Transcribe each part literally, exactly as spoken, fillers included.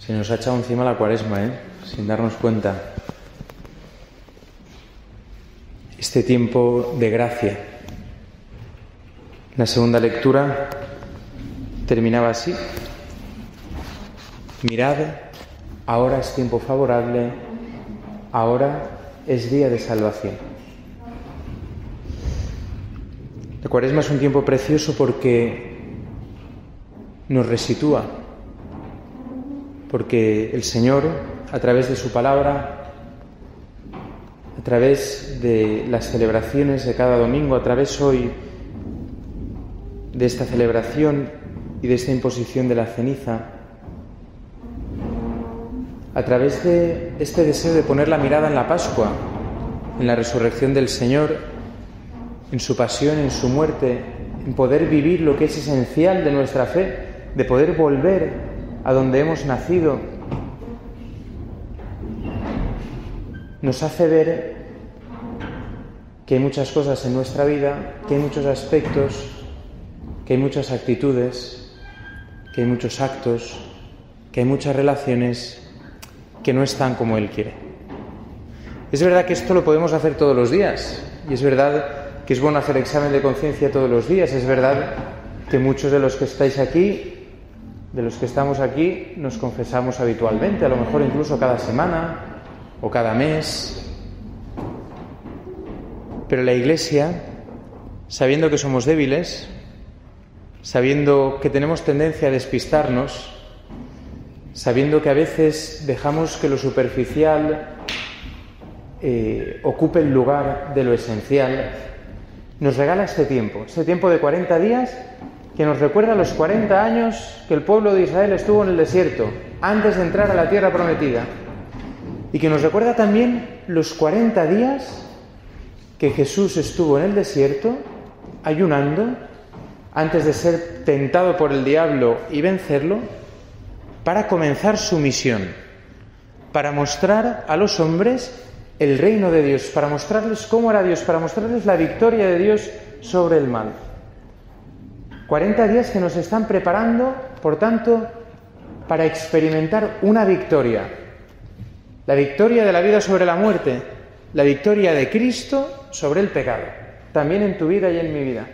Se nos ha echado encima la Cuaresma, ¿eh? Sin darnos cuenta. Este tiempo de gracia. La segunda lectura terminaba así. Mirad, ahora es tiempo favorable, ahora es día de salvación. La Cuaresma es un tiempo precioso porque nos resitúa, porque el Señor, a través de su palabra, a través de las celebraciones de cada domingo, a través hoy de esta celebración y de esta imposición de la ceniza, a través de este deseo de poner la mirada en la Pascua, en la resurrección del Señor, en su pasión, en su muerte, en poder vivir lo que es esencial de nuestra fe, de poder volver a donde hemos nacido, nos hace ver que hay muchas cosas en nuestra vida, que hay muchos aspectos, que hay muchas actitudes, que hay muchos actos, que hay muchas relaciones que no están como Él quiere. Es verdad que esto lo podemos hacer todos los días, y es verdad que es bueno hacer examen de conciencia todos los días, es verdad que muchos de los que estáis aquí, de los que estamos aquí, nos confesamos habitualmente, a lo mejor incluso cada semana o cada mes. Pero la Iglesia, sabiendo que somos débiles, sabiendo que tenemos tendencia a despistarnos, sabiendo que a veces dejamos que lo superficial eh, ocupe el lugar de lo esencial, nos regala este tiempo, este tiempo de cuarenta días que nos recuerda los cuarenta años que el pueblo de Israel estuvo en el desierto, antes de entrar a la tierra prometida, y que nos recuerda también los cuarenta días que Jesús estuvo en el desierto, ayunando, antes de ser tentado por el diablo y vencerlo, para comenzar su misión, para mostrar a los hombres el reino de Dios, para mostrarles cómo era Dios, para mostrarles la victoria de Dios sobre el mal. cuarenta días que nos están preparando, por tanto, para experimentar una victoria. La victoria de la vida sobre la muerte, la victoria de Cristo sobre el pecado, también en tu vida y en mi vida.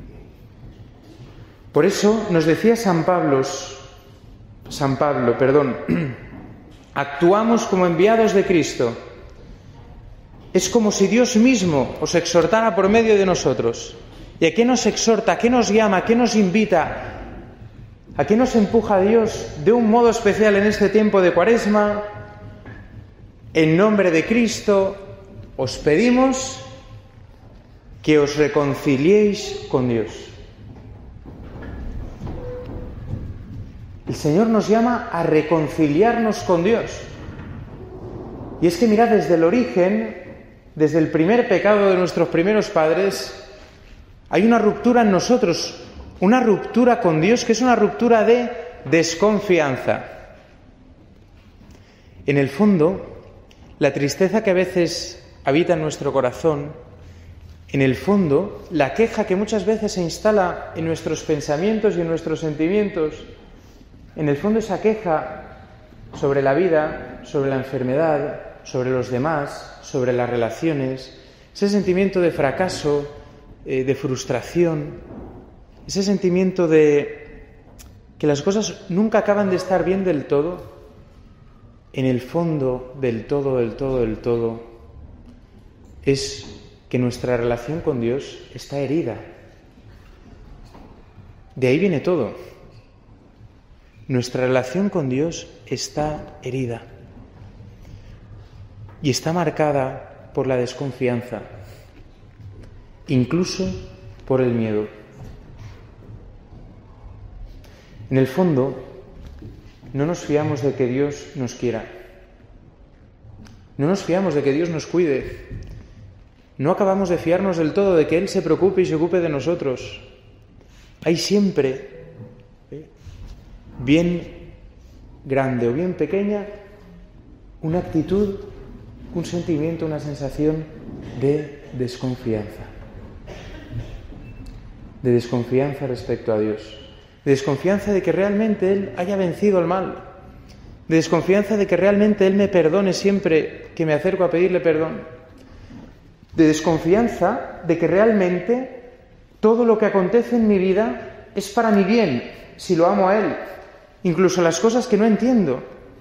Por eso nos decía San Pablo, San Pablo, perdón, actuamos como enviados de Cristo. Es como si Dios mismo os exhortara por medio de nosotros. ¿Y a qué nos exhorta? ¿A qué nos llama? ¿A qué nos invita? ¿A qué nos empuja Dios de un modo especial en este tiempo de Cuaresma? En nombre de Cristo os pedimos que os reconciliéis con Dios. El Señor nos llama a reconciliarnos con Dios. Y es que mirad, desde el origen, desde el primer pecado de nuestros primeros padres, hay una ruptura en nosotros, una ruptura con Dios que es una ruptura de desconfianza. En el fondo, la tristeza que a veces habita en nuestro corazón, en el fondo, la queja que muchas veces se instala en nuestros pensamientos y en nuestros sentimientos, en el fondo esa queja sobre la vida, sobre la enfermedad, sobre los demás, sobre las relaciones, ese sentimiento de fracaso, eh, de frustración, ese sentimiento de que las cosas nunca acaban de estar bien del todo, en el fondo del todo, del todo, del todo, es que nuestra relación con Dios está herida. De ahí viene todo. Nuestra relación con Dios está herida y está marcada por la desconfianza, incluso por el miedo. En el fondo, no nos fiamos de que Dios nos quiera, no nos fiamos de que Dios nos cuide, no acabamos de fiarnos del todo de que Él se preocupe y se ocupe de nosotros. Hay siempre, bien grande o bien pequeña, una actitud, un sentimiento, una sensación de desconfianza. De desconfianza respecto a Dios. De desconfianza de que realmente Él haya vencido el mal. de desconfianza de que realmente Él me perdone siempre que me acerco a pedirle perdón, de desconfianza de que realmente todo lo que acontece en mi vida es para mi bien, si lo amo a Él, incluso las cosas que no entiendo.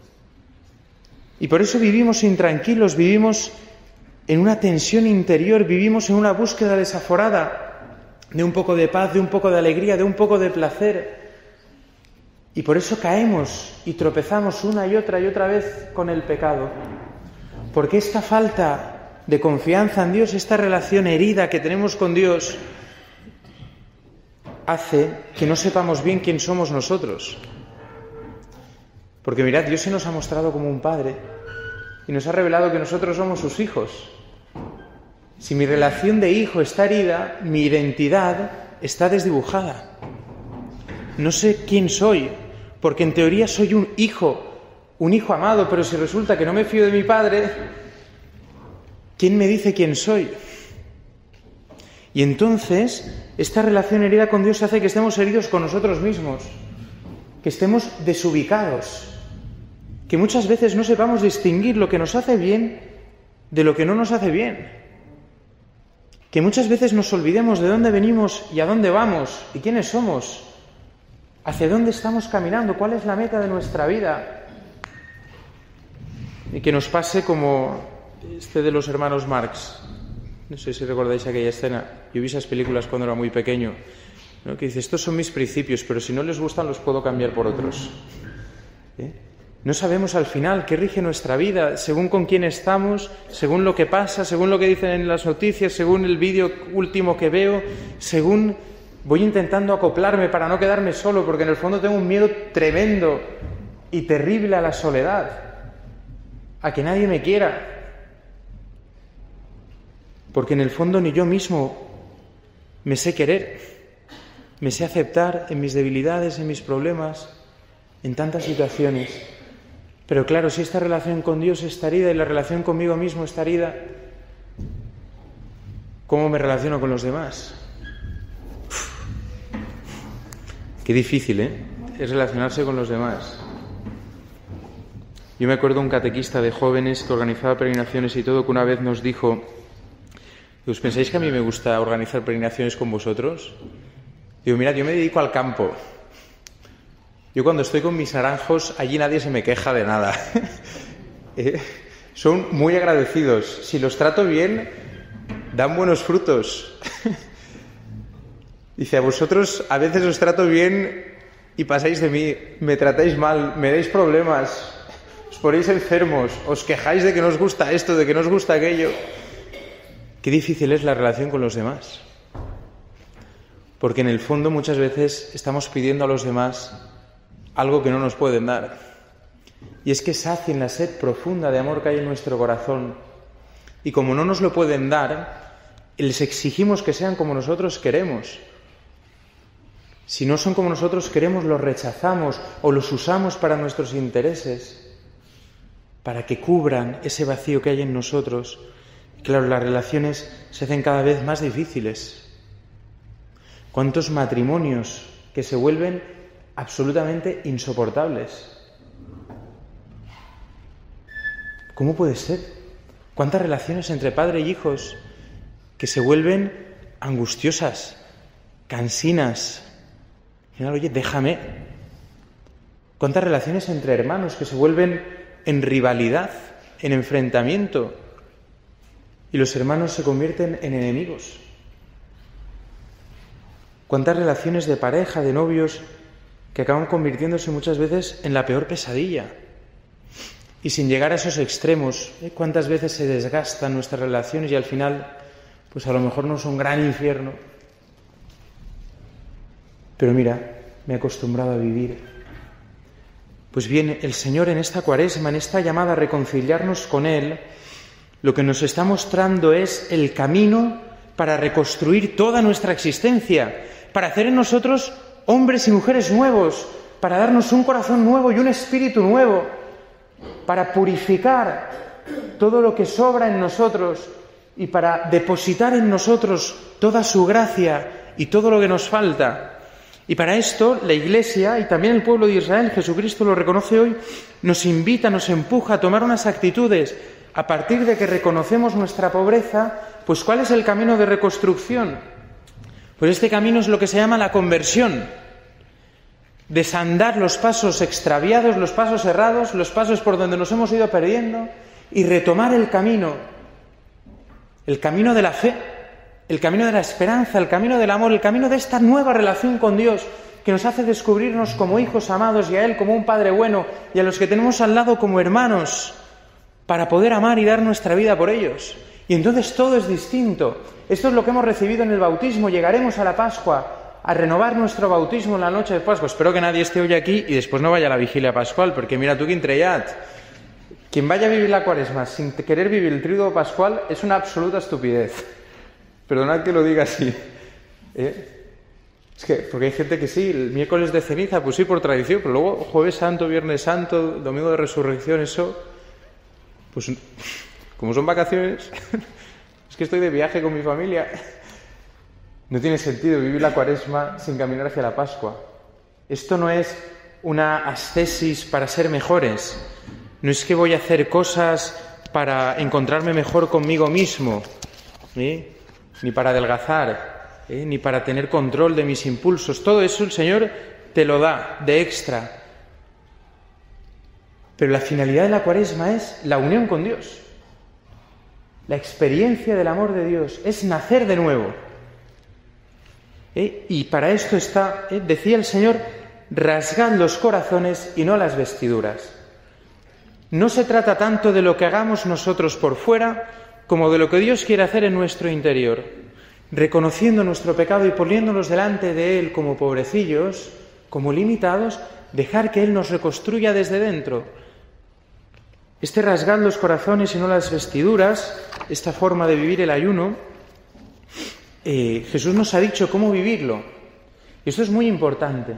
Y por eso vivimos intranquilos, vivimos en una tensión interior, vivimos en una búsqueda desaforada de un poco de paz, de un poco de alegría, de un poco de placer. Y por eso caemos y tropezamos una y otra y otra vez con el pecado. Porque esta falta de confianza en Dios, esta relación herida que tenemos con Dios, hace que no sepamos bien quién somos nosotros. Porque mirad, Dios se nos ha mostrado como un Padre y nos ha revelado que nosotros somos sus hijos. Si mi relación de hijo está herida, mi identidad está desdibujada. No sé quién soy, porque en teoría soy un hijo, un hijo amado, pero si resulta que no me fío de mi padre, ¿quién me dice quién soy? Y entonces, esta relación herida con Dios hace que estemos heridos con nosotros mismos, que estemos desubicados, que muchas veces no sepamos distinguir lo que nos hace bien de lo que no nos hace bien, que muchas veces nos olvidemos de dónde venimos y a dónde vamos y quiénes somos, hacia dónde estamos caminando, cuál es la meta de nuestra vida, y que nos pase como este de los hermanos Marx. No sé si recordáis aquella escena. Yo vi esas películas cuando era muy pequeño, ¿no? Que dice, estos son mis principios, pero si no les gustan los puedo cambiar por otros. ¿Eh? No sabemos al final qué rige nuestra vida, según con quién estamos, según lo que pasa, según lo que dicen en las noticias, según el vídeo último que veo, según voy intentando acoplarme para no quedarme solo, porque en el fondo tengo un miedo tremendo y terrible a la soledad, a que nadie me quiera. Porque en el fondo ni yo mismo me sé querer, me sé aceptar en mis debilidades, en mis problemas, en tantas situaciones. Pero claro, si esta relación con Dios está herida y la relación conmigo mismo está herida, ¿cómo me relaciono con los demás? Uf, qué difícil, ¿eh? Es relacionarse con los demás. Yo me acuerdo de un catequista de jóvenes que organizaba peregrinaciones y todo, que una vez nos dijo: ¿os pensáis que a mí me gusta organizar peregrinaciones con vosotros? Digo, mirad, yo me dedico al campo. Yo cuando estoy con mis naranjos, allí nadie se me queja de nada. eh, son muy agradecidos. Si los trato bien, dan buenos frutos. Dice, a vosotros a veces os trato bien y pasáis de mí, me tratáis mal, me dais problemas, os ponéis enfermos, os quejáis de que no os gusta esto, de que no os gusta aquello. Qué difícil es la relación con los demás. Porque en el fondo muchas veces estamos pidiendo a los demás algo que no nos pueden dar. Y es que sacien la sed profunda de amor que hay en nuestro corazón. Y como no nos lo pueden dar, les exigimos que sean como nosotros queremos. Si no son como nosotros queremos, los rechazamos o los usamos para nuestros intereses, para que cubran ese vacío que hay en nosotros. Claro, las relaciones se hacen cada vez más difíciles. ¿Cuántos matrimonios que se vuelven absolutamente insoportables? ¿Cómo puede ser? ¿Cuántas relaciones entre padre y hijos que se vuelven angustiosas, cansinas? Al final, oye, déjame. ¿Cuántas relaciones entre hermanos que se vuelven en rivalidad, en enfrentamiento? Y los hermanos se convierten en enemigos. ¿Cuántas relaciones de pareja, de novios, que acaban convirtiéndose muchas veces en la peor pesadilla? Y sin llegar a esos extremos, ¿eh? ¿Cuántas veces se desgastan nuestras relaciones y al final, pues a lo mejor no es un gran infierno? Pero mira, me he acostumbrado a vivir. Pues bien, el Señor en esta Cuaresma, en esta llamada a reconciliarnos con Él, lo que nos está mostrando es el camino para reconstruir toda nuestra existencia, para hacer en nosotros hombres y mujeres nuevos, para darnos un corazón nuevo y un espíritu nuevo, para purificar todo lo que sobra en nosotros y para depositar en nosotros toda su gracia y todo lo que nos falta. Y para esto la Iglesia y también el pueblo de Israel, Jesucristo lo reconoce hoy, nos invita, nos empuja a tomar unas actitudes a partir de que reconocemos nuestra pobreza. Pues ¿cuál es el camino de reconstrucción? Pues este camino es lo que se llama la conversión. Desandar los pasos extraviados, los pasos errados, los pasos por donde nos hemos ido perdiendo y retomar el camino, el camino de la fe, el camino de la esperanza, el camino del amor, el camino de esta nueva relación con Dios que nos hace descubrirnos como hijos amados y a Él como un Padre bueno y a los que tenemos al lado como hermanos para poder amar y dar nuestra vida por ellos. Y entonces todo es distinto. Esto es lo que hemos recibido en el bautismo. Llegaremos a la Pascua a renovar nuestro bautismo en la noche de Pascua. Espero que nadie esté hoy aquí y después no vaya a la vigilia pascual, porque mira tú, quin trellat. Quien vaya a vivir la Cuaresma sin querer vivir el tríodo pascual es una absoluta estupidez. Perdonad que lo diga así. ¿Eh? Es que, porque hay gente que sí, el miércoles de ceniza, pues sí, por tradición, pero luego jueves santo, viernes santo, domingo de resurrección, eso, pues como son vacaciones, es que estoy de viaje con mi familia. No tiene sentido vivir la Cuaresma sin caminar hacia la Pascua. Esto no es una ascesis para ser mejores. No es que voy a hacer cosas para encontrarme mejor conmigo mismo, ¿eh? Ni para adelgazar, ¿eh? Ni para tener control de mis impulsos. Todo eso el Señor te lo da de extra. Pero la finalidad de la Cuaresma es la unión con Dios. La experiencia del amor de Dios es nacer de nuevo. ¿Eh? Y para esto está, ¿eh? decía el Señor, rasgad los corazones y no las vestiduras. No se trata tanto de lo que hagamos nosotros por fuera como de lo que Dios quiere hacer en nuestro interior, reconociendo nuestro pecado y poniéndonos delante de Él como pobrecillos, como limitados, dejar que Él nos reconstruya desde dentro. Este rasgar los corazones y no las vestiduras, esta forma de vivir el ayuno, eh, Jesús nos ha dicho cómo vivirlo. Y esto es muy importante.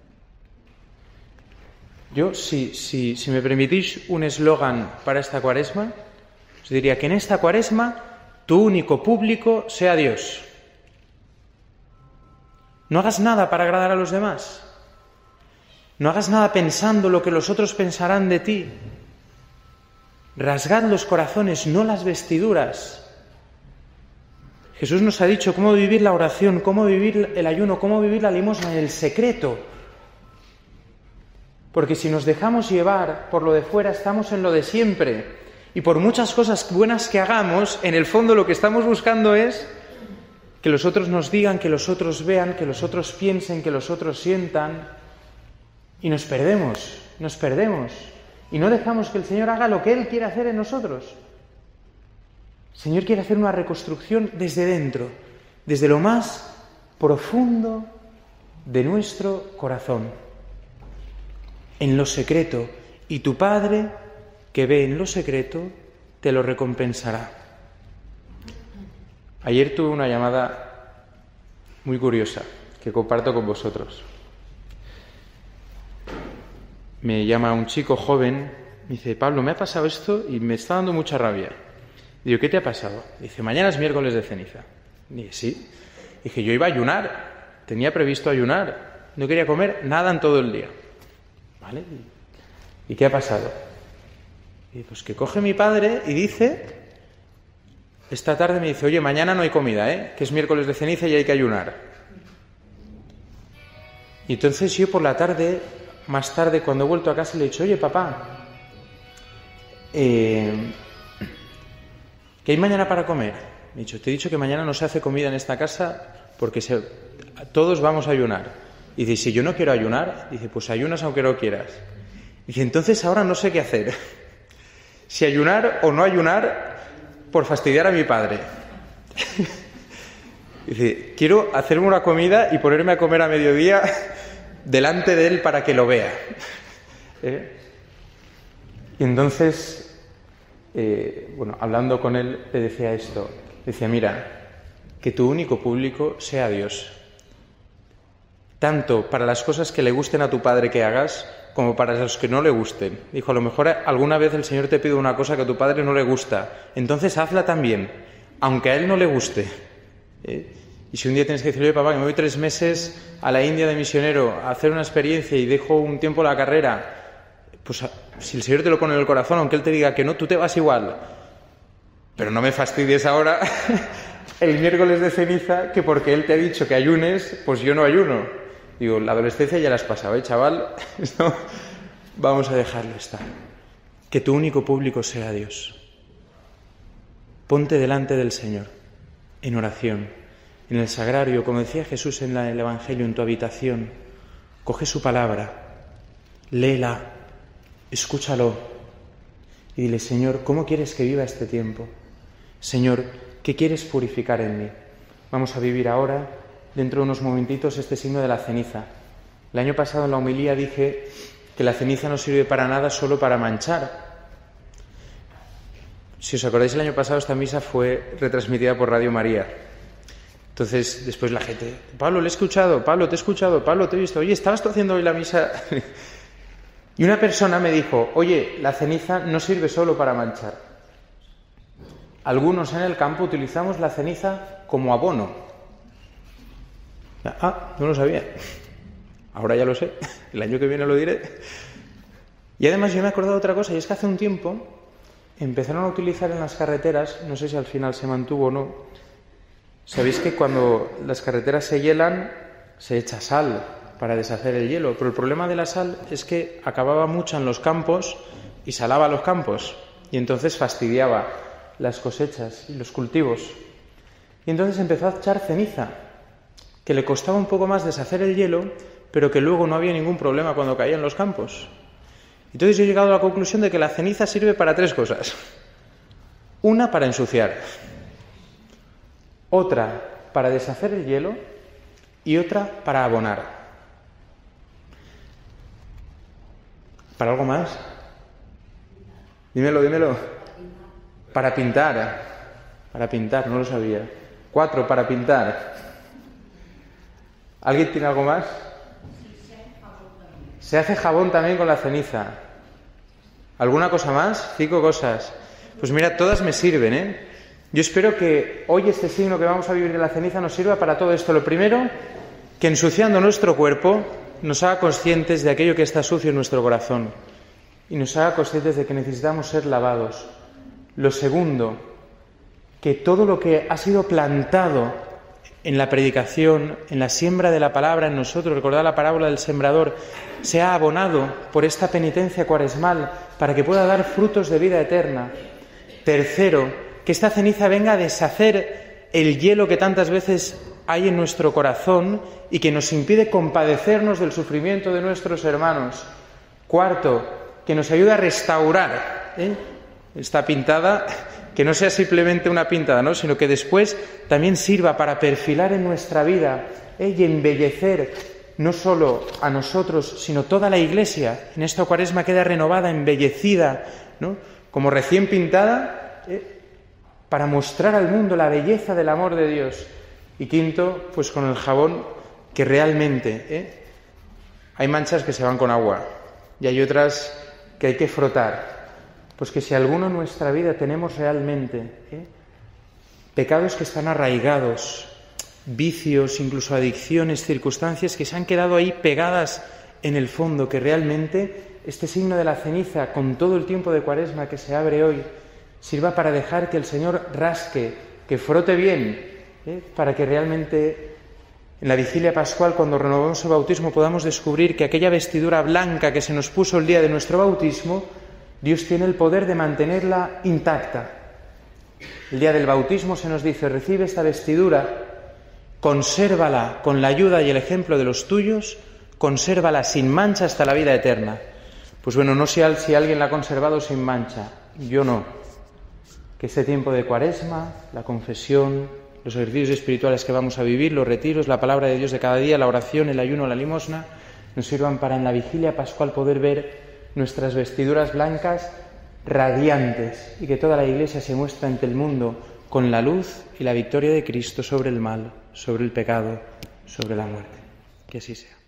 Yo, si, si, si me permitís un eslogan para esta Cuaresma, os diría que en esta Cuaresma tu único público sea Dios. No hagas nada para agradar a los demás. No hagas nada pensando lo que los otros pensarán de ti. Rasgad los corazones, no las vestiduras. Jesús nos ha dicho cómo vivir la oración, cómo vivir el ayuno, cómo vivir la limosna en el secreto. Porque si nos dejamos llevar por lo de fuera, estamos en lo de siempre. Y por muchas cosas buenas que hagamos, en el fondo lo que estamos buscando es que los otros nos digan, que los otros vean, que los otros piensen, que los otros sientan. Y nos perdemos, nos perdemos. Y no dejamos que el Señor haga lo que Él quiere hacer en nosotros. El Señor quiere hacer una reconstrucción desde dentro, desde lo más profundo de nuestro corazón, en lo secreto. Y tu Padre, que ve en lo secreto, te lo recompensará. Ayer tuve una llamada muy curiosa que comparto con vosotros. Me llama un chico joven, me dice: Pablo, me ha pasado esto y me está dando mucha rabia. Digo: ¿qué te ha pasado? Dice: mañana es miércoles de ceniza. Dije: sí. Dije: yo iba a ayunar, tenía previsto ayunar, no quería comer nada en todo el día. ¿Vale? ¿Y qué ha pasado? Y pues que coge mi padre y dice, esta tarde me dice: oye, mañana no hay comida, ¿eh? Que es miércoles de ceniza y hay que ayunar. Y entonces yo por la tarde, más tarde, cuando he vuelto a casa, le he dicho: oye, papá, eh, ¿qué hay mañana para comer? Me he dicho: te he dicho que mañana no se hace comida en esta casa porque se, todos vamos a ayunar. Y dice: si yo no quiero ayunar, dice: pues ayunas aunque no quieras. Dice: entonces ahora no sé qué hacer. Si ayunar o no ayunar por fastidiar a mi padre. Dice: quiero hacerme una comida y ponerme a comer a mediodía delante de él para que lo vea. ¿Eh? Y entonces, eh, bueno, hablando con él, le decía esto. Decía: mira, que tu único público sea Dios. Tanto para las cosas que le gusten a tu padre que hagas, como para los que no le gusten. Dijo: a lo mejor alguna vez el Señor te pide una cosa que a tu padre no le gusta, entonces hazla también, aunque a él no le guste. ¿Eh? Y si un día tienes que decirle, oye, papá, que me voy tres meses a la India de misionero a hacer una experiencia y dejo un tiempo la carrera, pues si el Señor te lo pone en el corazón, aunque Él te diga que no, tú te vas igual. Pero no me fastidies ahora el miércoles de ceniza que porque Él te ha dicho que ayunes, pues yo no ayuno. Digo, la adolescencia ya la has pasado, ¿eh, chaval? No, vamos a dejarlo estar. Que tu único público sea Dios. Ponte delante del Señor, en oración. En el sagrario, como decía Jesús en el Evangelio, en tu habitación, coge su palabra, léela, escúchalo y dile, Señor, ¿cómo quieres que viva este tiempo? Señor, ¿qué quieres purificar en mí? Vamos a vivir ahora, dentro de unos momentitos, este signo de la ceniza. El año pasado en la homilía dije que la ceniza no sirve para nada, solo para manchar. Si os acordáis, el año pasado esta misa fue retransmitida por Radio María. Entonces, después la gente, Pablo, le he escuchado, Pablo, te he escuchado, Pablo, te he visto, oye, ¿estabas tú haciendo hoy la misa? Y una persona me dijo, oye, la ceniza no sirve solo para manchar. Algunos en el campo utilizamos la ceniza como abono. Ah, no lo sabía. Ahora ya lo sé, el año que viene lo diré. Y además yo me he acordado de otra cosa, y es que hace un tiempo empezaron a utilizar en las carreteras, no sé si al final se mantuvo o no. Sabéis que cuando las carreteras se hielan, se echa sal para deshacer el hielo, pero el problema de la sal es que acababa mucho en los campos y salaba los campos, y entonces fastidiaba las cosechas y los cultivos. Y entonces empezó a echar ceniza, que le costaba un poco más deshacer el hielo, pero que luego no había ningún problema cuando caía en los campos. Entonces yo he llegado a la conclusión de que la ceniza sirve para tres cosas. Una, para ensuciar. Otra, para deshacer el hielo. Y otra, para abonar. ¿Para algo más? Dímelo, dímelo. Para pintar. Para pintar, no lo sabía. Cuatro, para pintar. ¿Alguien tiene algo más? Se hace jabón también con la ceniza. ¿Alguna cosa más? Cinco cosas. Pues mira, todas me sirven, ¿eh? Yo espero que hoy este signo que vamos a vivir de la ceniza nos sirva para todo esto. Lo primero, que ensuciando nuestro cuerpo nos haga conscientes de aquello que está sucio en nuestro corazón y nos haga conscientes de que necesitamos ser lavados. Lo segundo, que todo lo que ha sido plantado en la predicación, en la siembra de la palabra en nosotros, recordad la parábola del sembrador, sea abonado por esta penitencia cuaresmal para que pueda dar frutos de vida eterna. Tercero, que esta ceniza venga a deshacer el hielo que tantas veces hay en nuestro corazón y que nos impide compadecernos del sufrimiento de nuestros hermanos. Cuarto, que nos ayude a restaurar ¿eh? esta pintada, que no sea simplemente una pintada, ¿no? Sino que después también sirva para perfilar en nuestra vida ¿eh? y embellecer no solo a nosotros, sino toda la Iglesia. En esta Cuaresma queda renovada, embellecida, ¿no? Como recién pintada, ¿eh? para mostrar al mundo la belleza del amor de Dios. Y quinto, pues con el jabón que realmente ¿eh? hay manchas que se van con agua y hay otras que hay que frotar. Pues que si alguno en nuestra vida tenemos realmente ¿eh? pecados que están arraigados, vicios, incluso adicciones, circunstancias que se han quedado ahí pegadas en el fondo, que realmente este signo de la ceniza, con todo el tiempo de Cuaresma que se abre hoy, sirva para dejar que el Señor rasque, que frote bien, ¿eh? para que realmente en la vigilia pascual, cuando renovamos el bautismo, podamos descubrir que aquella vestidura blanca que se nos puso el día de nuestro bautismo, Dios tiene el poder de mantenerla intacta. El día del bautismo se nos dice, recibe esta vestidura, consérvala con la ayuda y el ejemplo de los tuyos, consérvala sin mancha hasta la vida eterna. Pues bueno, no sé si alguien la ha conservado sin mancha, yo no. Que este tiempo de Cuaresma, la confesión, los ejercicios espirituales que vamos a vivir, los retiros, la palabra de Dios de cada día, la oración, el ayuno, la limosna, nos sirvan para en la vigilia pascual poder ver nuestras vestiduras blancas radiantes y que toda la Iglesia se muestre ante el mundo con la luz y la victoria de Cristo sobre el mal, sobre el pecado, sobre la muerte. Que así sea.